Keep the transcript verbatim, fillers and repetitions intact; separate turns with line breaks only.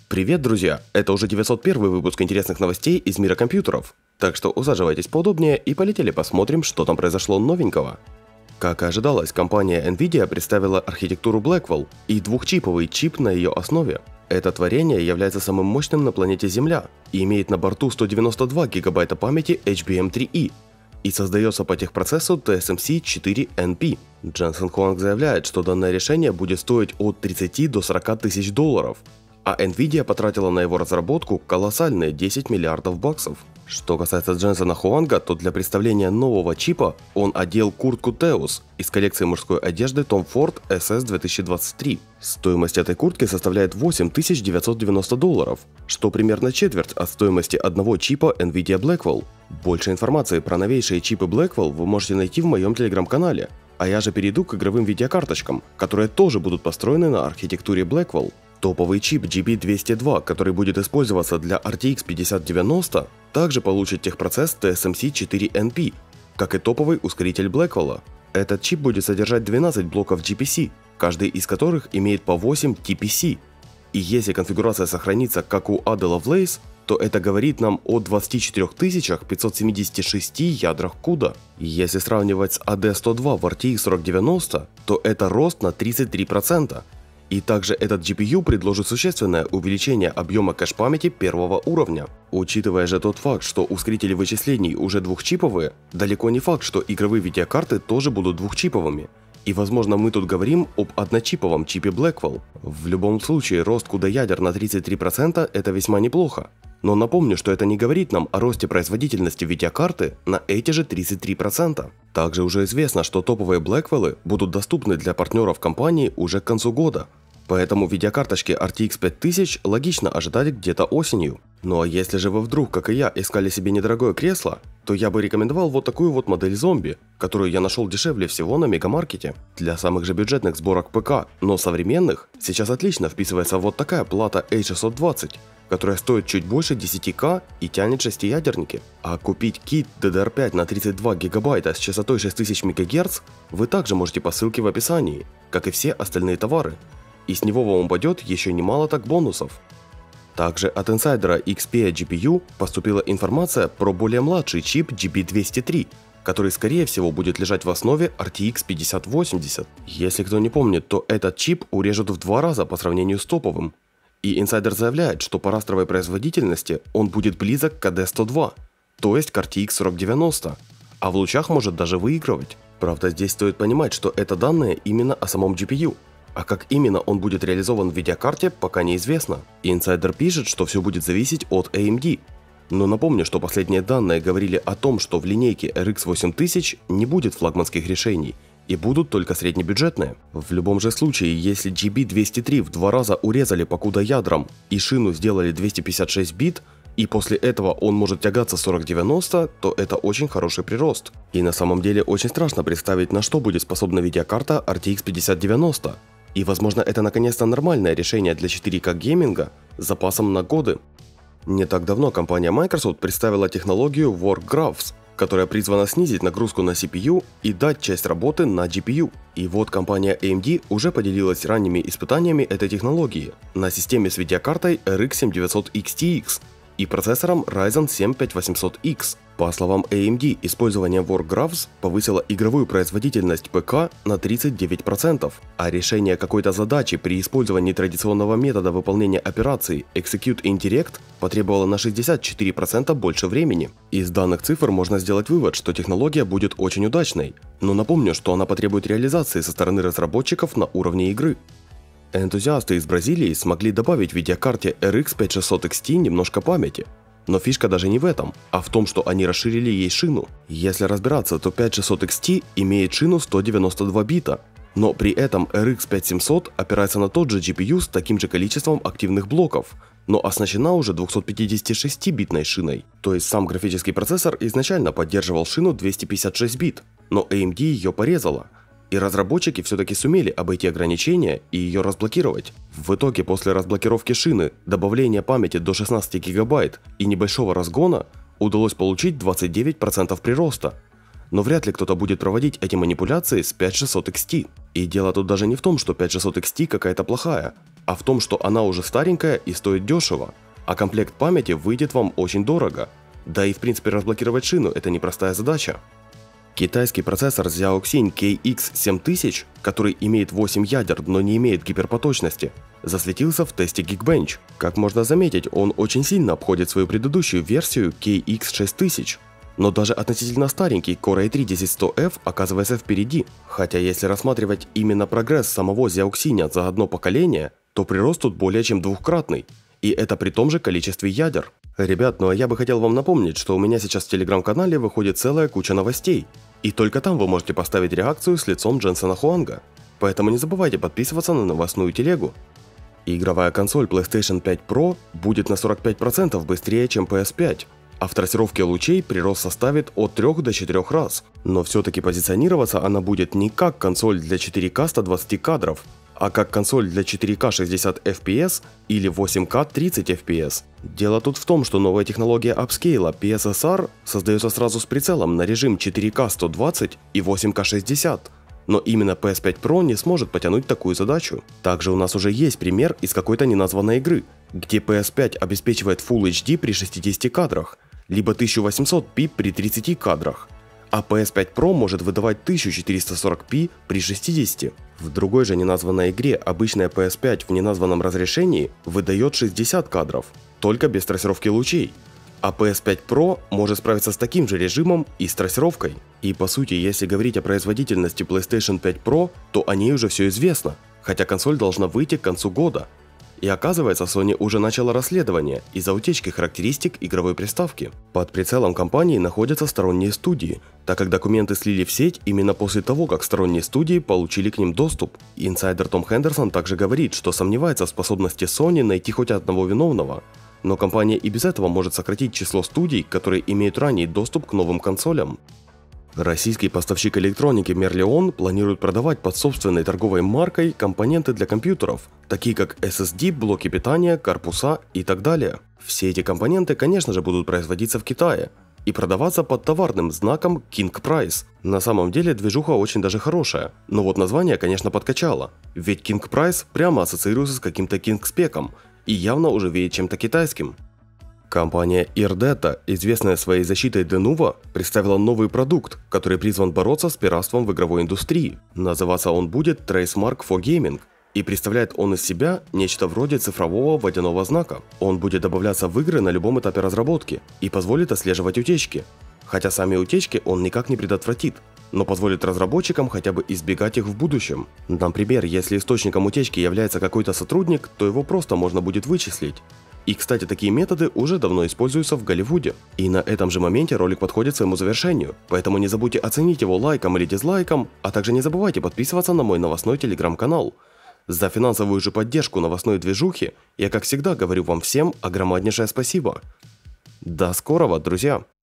Привет, друзья! Это уже девятьсот первый выпуск интересных новостей из мира компьютеров. Так что усаживайтесь поудобнее и полетели посмотрим, что там произошло новенького. Как и ожидалось, компания Nvidia представила архитектуру Blackwell и двухчиповый чип на ее основе. Это творение является самым мощным на планете Земля и имеет на борту сто девяносто два гигабайта памяти эйч би эм три и и создается по техпроцессу ти эс эм си четыре эн пи. Дженсен Хуанг заявляет, что данное решение будет стоить от тридцати до сорока тысяч долларов, а Nvidia потратила на его разработку колоссальные десять миллиардов баксов. Что касается Дженсена Хуанга, то для представления нового чипа он одел куртку Теус из коллекции мужской одежды Tom Ford эс эс две тысячи двадцать три. Стоимость этой куртки составляет восемь тысяч девятьсот девяносто долларов, что примерно четверть от стоимости одного чипа Nvidia Blackwell. Больше информации про новейшие чипы Blackwell вы можете найти в моем телеграм-канале, а я же перейду к игровым видеокарточкам, которые тоже будут построены на архитектуре Blackwell. Топовый чип джи би двести два, который будет использоваться для ар ти экс пятьдесят девяносто, также получит техпроцесс ти эс эм си четыре эн пи, как и топовый ускоритель Blackwell. Этот чип будет содержать двенадцать блоков джи пи си, каждый из которых имеет по восемь ти пи си. И если конфигурация сохранится как у Ada Lovelace, то это говорит нам о двадцати четырёх тысячах пятьсот семидесяти шести ядрах куда. Если сравнивать с эй ди сто два в ар ти экс сорок девяносто, то это рост на тридцать три процента. И также этот джи пи ю предложит существенное увеличение объема кэш-памяти первого уровня. Учитывая же тот факт, что ускорители вычислений уже двухчиповые, далеко не факт, что игровые видеокарты тоже будут двухчиповыми. И возможно мы тут говорим об одночиповом чипе Blackwell. В любом случае рост куда ядер на тридцать три процента это весьма неплохо. Но напомню, что это не говорит нам о росте производительности видеокарты на эти же тридцать три процента. Также уже известно, что топовые Blackwell будут доступны для партнеров компании уже к концу года. Поэтому видеокарточки ар ти экс пять тысяч логично ожидать где-то осенью. Ну а если же вы вдруг, как и я, искали себе недорогое кресло, то я бы рекомендовал вот такую вот модель зомби, которую я нашел дешевле всего на Мегамаркете. Для самых же бюджетных сборок ПК, но современных, сейчас отлично вписывается вот такая плата эйч шестьсот двадцать, которая стоит чуть больше десяти тысяч и тянет шестиядерники. А купить кит ди ди ар пять на тридцать два гигабайта с частотой шесть тысяч мегагерц вы также можете по ссылке в описании, как и все остальные товары. И с него вам упадет еще немало так бонусов. Также от инсайдера икс пи джи пи ю поступила информация про более младший чип джи би двести три, который скорее всего будет лежать в основе ар ти экс пятьдесят восемьдесят. Если кто не помнит, то этот чип урежут в два раза по сравнению с топовым. И инсайдер заявляет, что по растровой производительности он будет близок к эй ди сто два, то есть к ар ти экс сорок девяносто, а в лучах может даже выигрывать. Правда, здесь стоит понимать, что это данные именно о самом джи пи ю. А как именно он будет реализован в видеокарте, пока неизвестно. Инсайдер пишет, что все будет зависеть от эй эм ди. Но напомню, что последние данные говорили о том, что в линейке эр икс восемь тысяч не будет флагманских решений и будут только среднебюджетные. В любом же случае, если джи би двести три в два раза урезали по куда ядрам и шину сделали двести пятьдесят шесть бит, и после этого он может тягаться сорок девяносто, то это очень хороший прирост. И на самом деле очень страшно представить, на что будет способна видеокарта ар ти экс пятьдесят девяносто. И возможно это наконец-то нормальное решение для четыре ка гейминга с запасом на годы. Не так давно компания Microsoft представила технологию Workgraphs, которая призвана снизить нагрузку на си пи ю и дать часть работы на джи пи ю. И вот компания эй эм ди уже поделилась ранними испытаниями этой технологии на системе с видеокартой эр икс семь девятьсот икс ти экс и процессором Ryzen семь пять восемьсот икс. По словам эй эм ди, использование Workgraphs повысило игровую производительность ПК на тридцать девять процентов, а решение какой-то задачи при использовании традиционного метода выполнения операций Execute Indirect потребовало на шестьдесят четыре процента больше времени. Из данных цифр можно сделать вывод, что технология будет очень удачной, но напомню, что она потребует реализации со стороны разработчиков на уровне игры. Энтузиасты из Бразилии смогли добавить в видеокарте эр икс пять шестьсот икс ти немножко памяти. Но фишка даже не в этом, а в том, что они расширили ей шину. Если разбираться, то пять шестьсот икс ти имеет шину сто девяносто два бита, но при этом эр икс пять семьсот опирается на тот же джи пи ю с таким же количеством активных блоков, но оснащена уже двухсотпятидесятишестибитной шиной. То есть сам графический процессор изначально поддерживал шину двести пятьдесят шесть бит, но эй эм ди ее порезала. И разработчики все-таки сумели обойти ограничения и ее разблокировать. В итоге после разблокировки шины, добавления памяти до шестнадцати гигабайт и небольшого разгона удалось получить двадцать девять процентов прироста. но вряд ли кто-то будет проводить эти манипуляции с пять шестьсот икс ти. И дело тут даже не в том, что пять шестьсот икс ти какая-то плохая, а в том, что она уже старенькая и стоит дешево, а комплект памяти выйдет вам очень дорого. Да и в принципе разблокировать шину это непростая задача. Китайский процессор Xiaoxin кей икс семь тысяч, который имеет восемь ядер, но не имеет гиперпоточности, засветился в тесте Geekbench. Как можно заметить, он очень сильно обходит свою предыдущую версию кей икс шесть тысяч. Но даже относительно старенький Core ай три десять сто эф оказывается впереди. Хотя если рассматривать именно прогресс самого Xiaoxin за одно поколение, то прирост тут более чем двухкратный. И это при том же количестве ядер. Ребят, ну а я бы хотел вам напомнить, что у меня сейчас в телеграм-канале выходит целая куча новостей. И только там вы можете поставить реакцию с лицом Дженсена Хуанга. Поэтому не забывайте подписываться на новостную телегу. Игровая консоль PlayStation пять Pro будет на сорок пять процентов быстрее, чем пи эс пять. А в трассировке лучей прирост составит от трёх до четырёх раз. Но все-таки позиционироваться она будет не как консоль для четыре ка сто двадцать кадров, а как консоль для четыре ка шестьдесят эф пи эс или восемь ка тридцать эф пи эс. Дело тут в том, что новая технология апскейла пи эс эс ар создается сразу с прицелом на режим четыре ка сто двадцать и восемь ка шестьдесят. Но именно пи эс пять Pro не сможет потянуть такую задачу. Также у нас уже есть пример из какой-то неназванной игры, где пи эс пять обеспечивает Full эйч ди при шестидесяти кадрах, либо тысяча восемьсот пи при тридцати кадрах, а пи эс пять Pro может выдавать тысяча четыреста сорок пи при шестидесяти. В другой же неназванной игре обычная пи эс пять в неназванном разрешении выдает шестьдесят кадров, только без трассировки лучей. А пи эс пять Pro может справиться с таким же режимом и с трассировкой. И по сути, если говорить о производительности PlayStation пять Pro, то о ней уже все известно, хотя консоль должна выйти к концу года. И оказывается, Sony уже начала расследование из-за утечки характеристик игровой приставки. Под прицелом компании находятся сторонние студии, так как документы слили в сеть именно после того, как сторонние студии получили к ним доступ. Инсайдер Том Хендерсон также говорит, что сомневается в способности Sony найти хоть одного виновного. Но компания и без этого может сократить число студий, которые имеют ранний доступ к новым консолям. Российский поставщик электроники Merlion планирует продавать под собственной торговой маркой компоненты для компьютеров, такие как эс эс ди, блоки питания, корпуса и так далее. Все эти компоненты, конечно же, будут производиться в Китае и продаваться под товарным знаком King Price. На самом деле движуха очень даже хорошая, но вот название, конечно, подкачало, ведь King Price прямо ассоциируется с каким-то King-спеком и явно уже веет чем-то китайским. Компания Irdeta, известная своей защитой Denuvo, представила новый продукт, который призван бороться с пиратством в игровой индустрии. Называться он будет Tracemark for Gaming, и представляет он из себя нечто вроде цифрового водяного знака. Он будет добавляться в игры на любом этапе разработки и позволит отслеживать утечки. Хотя сами утечки он никак не предотвратит, но позволит разработчикам хотя бы избегать их в будущем. Например, если источником утечки является какой-то сотрудник, то его просто можно будет вычислить. И, кстати, такие методы уже давно используются в Голливуде. И на этом же моменте ролик подходит к своему завершению, поэтому не забудьте оценить его лайком или дизлайком, а также не забывайте подписываться на мой новостной телеграм-канал. За финансовую же поддержку новостной движухи я, как всегда, говорю вам всем огромнейшее спасибо. До скорого, друзья!